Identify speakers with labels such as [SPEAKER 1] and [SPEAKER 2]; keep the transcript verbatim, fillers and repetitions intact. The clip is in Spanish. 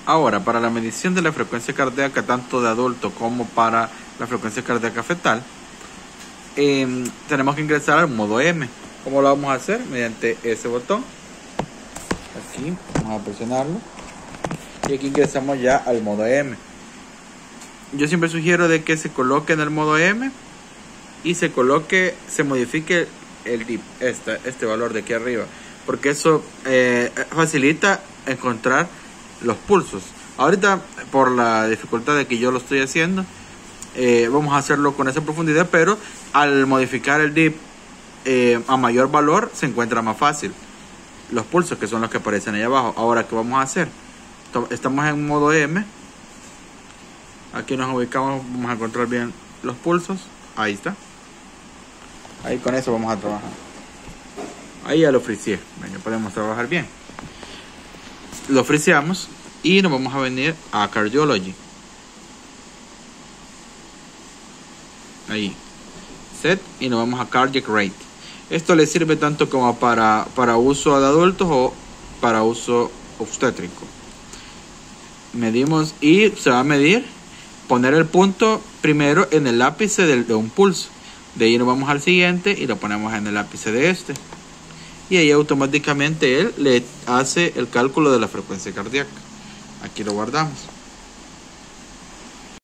[SPEAKER 1] Ahora, para la medición de la frecuencia cardíaca, tanto de adulto como para la frecuencia cardíaca fetal, eh, tenemos que ingresar al modo M. ¿Cómo lo vamos a hacer? Mediante ese botón. Aquí, vamos a presionarlo. Y aquí ingresamos ya al modo M. Yo siempre sugiero de que se coloque en el modo M y se coloque, se modifique el dip, este, este valor de aquí arriba, porque eso eh, facilita encontrar los pulsos. Ahorita, por la dificultad de que yo lo estoy haciendo, eh, vamos a hacerlo con esa profundidad, pero al modificar el dip eh, a mayor valor se encuentra más fácil los pulsos, que son los que aparecen ahí abajo. Ahora, ¿qué vamos a hacer? Estamos en modo M. Aquí nos ubicamos, vamos a encontrar bien los pulsos. Ahí está. Ahí con eso vamos a trabajar. Ahí ya lo friseé. Ya podemos trabajar bien. Lo friseamos y nos vamos a venir a Cardiology. Ahí. Set y nos vamos a Cardiac Rate. Esto le sirve tanto como para, para uso de adultos o para uso obstétrico. Medimos y se va a medir, poner el punto primero en el ápice de, de un pulso. De ahí nos vamos al siguiente y lo ponemos en el ápice de este. Y ahí automáticamente él le hace el cálculo de la frecuencia cardíaca. Aquí lo guardamos.